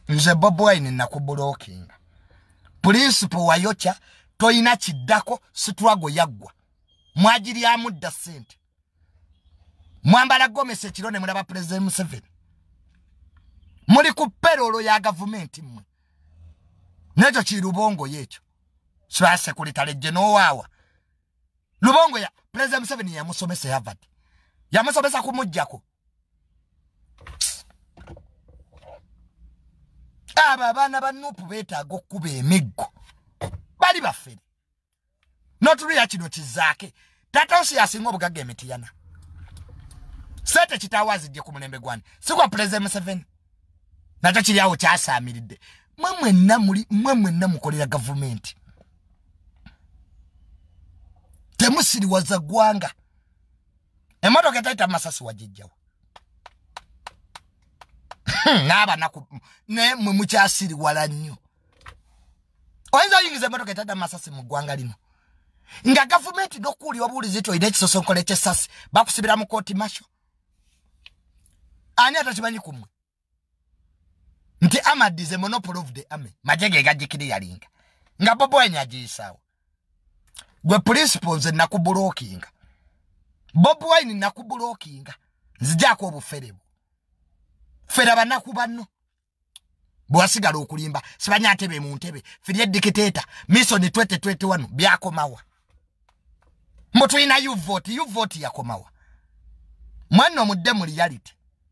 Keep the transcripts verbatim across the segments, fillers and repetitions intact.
nze Bobi Wine nakublocking. Principal wayocha toina Kiddako struggle yaggwa. Mwajiri ya mudda sente. Mwambala Gomez ekirone mulaba President Museveni. Muli ku payroll ya government mmwe. Necho ki Lubongo yecho. Swa secretary general wawa. Lubongo ya President Museveni yamusomesa Harvard. Yamusomesa kumujjako. Aba bana banupu betaaga okuba emiggo. Bali bafere. Notulya kino kizaake. Tata osi yasinga obugagga emitiyana. Sete kitawazidde ku mulembe gwani. Sikwa President Museveni. Nacho kiri awo kyasaamiridde. Mwe mwenna muli mwe mwenna mukolera government. Temusiriwaza gwanga. Emotoka etaita Masasi wajijjawo. Naba naku ne mwe mukyasiri wala nnyo. Oyinza oyingiza emotoka etaita Masasi mu gwanga lino. Nga government dokuli wabulizi to ine kisosonkole kyesasi bakusibira mu court martial. Ani atakimanyi kumwe. Nti Ahmad is a monopoly of the army. Majege gajikiri yalinga. Nga Bobi Wine ajisawo. Gwe principles nakubulookinga. Bobi Wine nakubulookinga. Nzijako obuferebu. Fera banaku banno. Bwasigala okulimba. Sibanya atebe mu ntebe. Firiye dictator. Mission twenty twenty-one byakomawa. Mboto ina you vote. You vote yakomawa. Mwana mudde mu reality.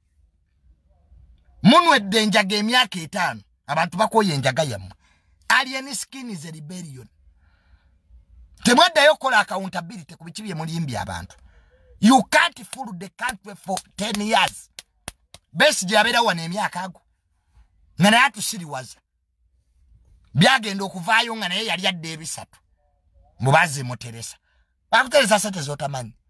Munwe denjaga emyaka etaano abantu bakoye enjaga yammwe. Alien skin is a rebellion. Temwaddayo kola accountability ku bikibi emulimbi abantu. You can't fool the country for ten years. Besi jabera wana emyaka ago. Ngana yatu siriwaza. Byagenda okuvaayo nga naye yali adde ebisatu. Mubaze muteresa. Bakuteresa sente zotamanyi.